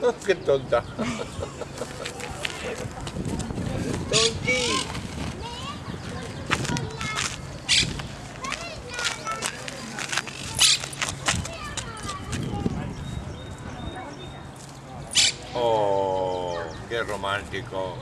Qué tonta. Tonti. Oh, qué romántico.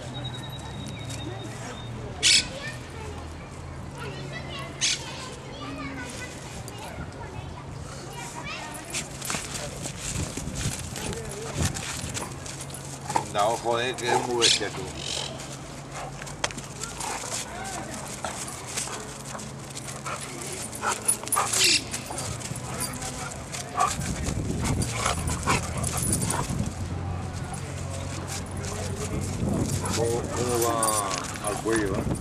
Da ojo, que es muy bestia tú. ¿Cómo va al cuello, eh?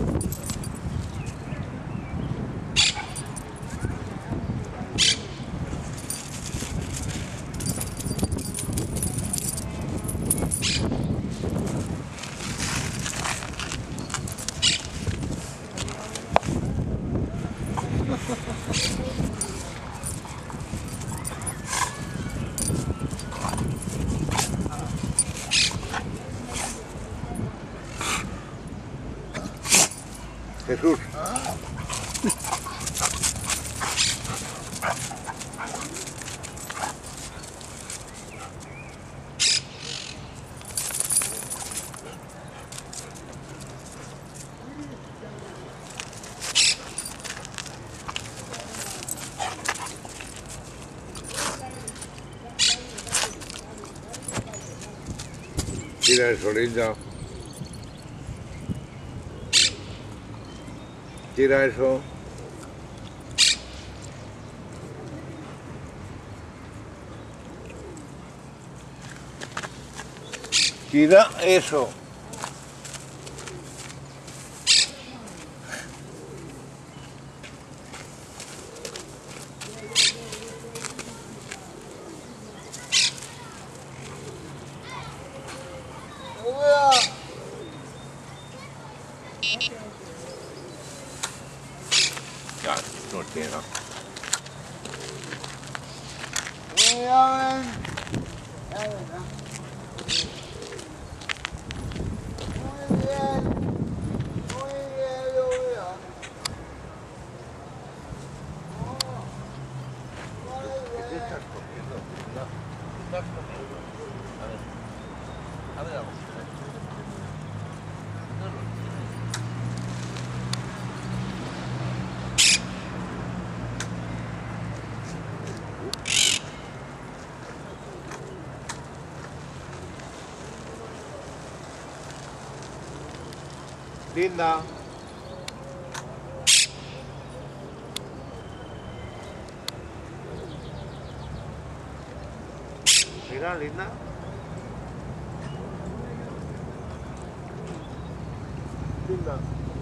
Jesús. Tira eso, linda. Tira eso. Tira eso. Ya, no tiene nada. ¿Qué estás comiendo? ¿Qué estás comiendo? A ver algo. No lo Linda. Mira, linda. Linda.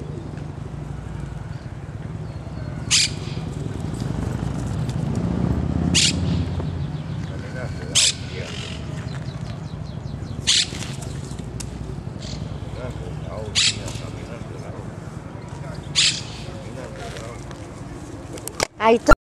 La nena se da un día. La nena se da un día, caminar se da. Caminar se da. Ahí